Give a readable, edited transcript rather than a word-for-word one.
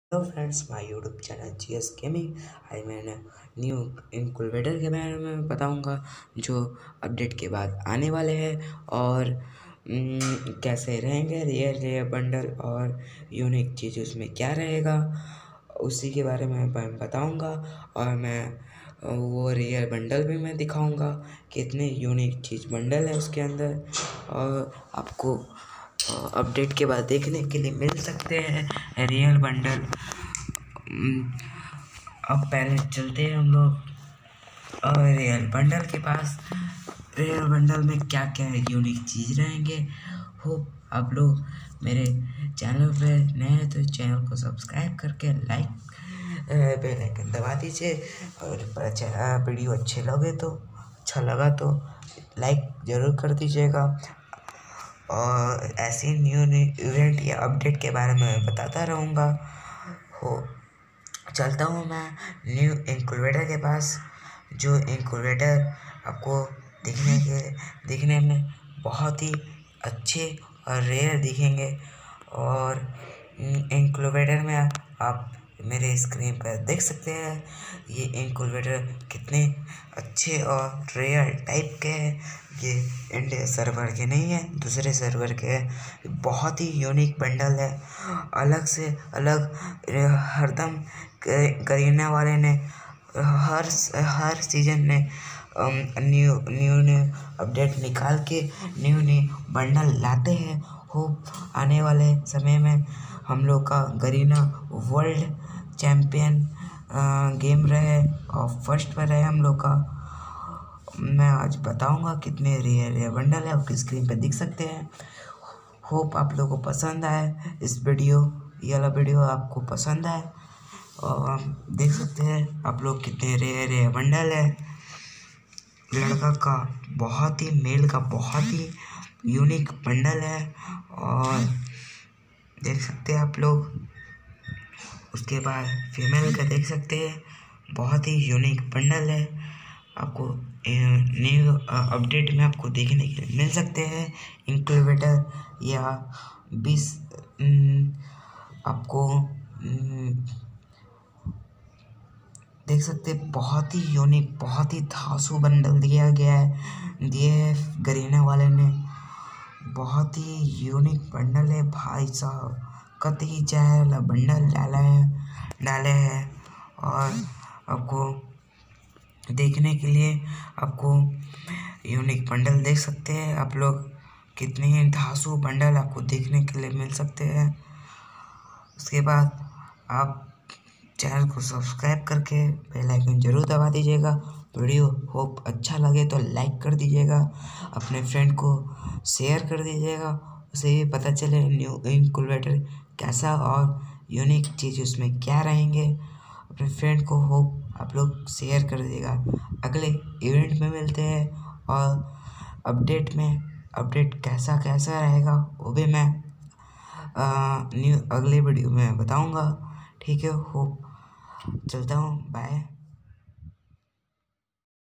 Hello friends, my YouTube channel GS gaming. आज मैंने new incubator के बारे में बताऊंगा जो अपडेट के बाद आने वाले हैं और कैसे रहेंगे रियल बंडल और यूनिक चीज़ उसमें क्या रहेगा उसी के बारे में मैं बताऊंगा। और मैं वो रियल बंडल भी मैं दिखाऊंगा कितने यूनिक चीज़ बंडल है उसके अंदर और आपको अपडेट के बाद देखने के लिए मिल सकते हैं रियल बंडल। अब पहले चलते हैं हम लोग रियल बंडल के पास। रियल बंडल में क्या क्या यूनिक चीज़ रहेंगे। होप आप लोग मेरे चैनल पे नए हैं तो चैनल को सब्सक्राइब करके लाइक बेल आइकन दबा दीजिए। और वीडियो अच्छा लगा तो लाइक ज़रूर कर दीजिएगा। और ऐसे न्यू इवेंट या अपडेट के बारे में बताता रहूँगा। हो चलता हूँ मैं न्यू इनक्यूबेटर के पास। जो इनक्यूबेटर आपको दिखने में बहुत ही अच्छे और रेयर दिखेंगे। और इनक्यूबेटर में आप मेरे स्क्रीन पर देख सकते हैं ये इनक्यूबेटर कितने अच्छे और रेयर टाइप के हैं। ये इंडिया सर्वर के नहीं है, दूसरे सर्वर के हैं। बहुत ही यूनिक बंडल है, अलग से अलग। हरदम करीना वाले ने हर सीजन ने न्यू अपडेट निकाल के न्यू बंडल लाते हैं। होप आने वाले समय में हम लोग का गरीना वर्ल्ड चैम्पियन गेम रहे और फर्स्ट पर रहे हम लोग का। मैं आज बताऊंगा कितने रेयर बंडल है, आपकी स्क्रीन पे दिख सकते हैं। होप आप लोगों को पसंद आए इस वीडियो, ये वाला वीडियो आपको पसंद आए। और देख सकते हैं आप लोग कितने रेयर बंडल है। लड़का का बहुत ही मेल का बहुत ही यूनिक बंडल है और देख सकते हैं आप लोग। उसके बाद फीमेल का देख सकते हैं, बहुत ही यूनिक बंडल है। आपको न्यू अपडेट में आपको देखने के लिए मिल सकते हैं इनक्यूबेटर या 20 आपको देख सकते हैं। बहुत ही यूनिक, बहुत ही धांसू बंडल दिए है गरीना वाले ने। बहुत ही यूनिक बंडल है भाई साहब, कतई चाहे बंडल डाले हैं। और आपको देखने के लिए आपको यूनिक बंडल देख सकते हैं आप लोग। कितने ही धांसू बंडल आपको देखने के लिए मिल सकते हैं। उसके बाद आप चैनल को सब्सक्राइब करके बेल आइकन जरूर दबा दीजिएगा। वीडियो होप अच्छा लगे तो लाइक कर दीजिएगा, अपने फ्रेंड को शेयर कर दीजिएगा, उसे भी पता चले न्यू इनक्यूबेटर कैसा और यूनिक चीज़ उसमें क्या रहेंगे। अपने फ्रेंड को होप आप लोग शेयर कर दीजिएगा। अगले इवेंट में मिलते हैं और अपडेट कैसा कैसा रहेगा वो भी मैं न्यू अगले वीडियो में बताऊंगा। ठीक है, होप चलता हूँ, बाय।